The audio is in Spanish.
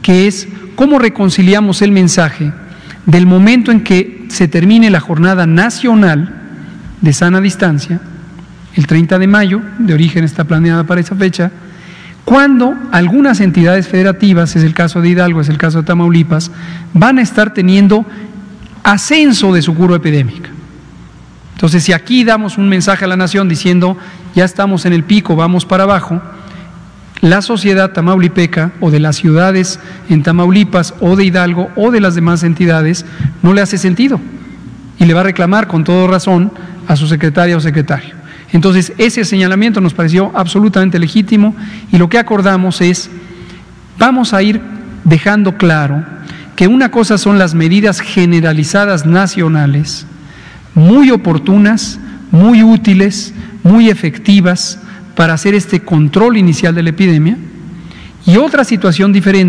que es cómo reconciliamos el mensaje del momento en que se termine la jornada nacional de sana distancia, el 30 de mayo, de origen está planeada para esa fecha, cuando algunas entidades federativas, es el caso de Hidalgo, es el caso de Tamaulipas, van a estar teniendo ascenso de su curva epidémica. Entonces, si aquí damos un mensaje a la nación diciendo ya estamos en el pico, vamos para abajo, la sociedad tamaulipeca o de las ciudades en Tamaulipas o de Hidalgo o de las demás entidades no le hace sentido y le va a reclamar con toda razón a su secretaria o secretario. Entonces, ese señalamiento nos pareció absolutamente legítimo y lo que acordamos es, vamos a ir dejando claro que una cosa son las medidas generalizadas nacionales, muy oportunas, muy útiles, muy efectivas para hacer este control inicial de la epidemia, y otra situación diferente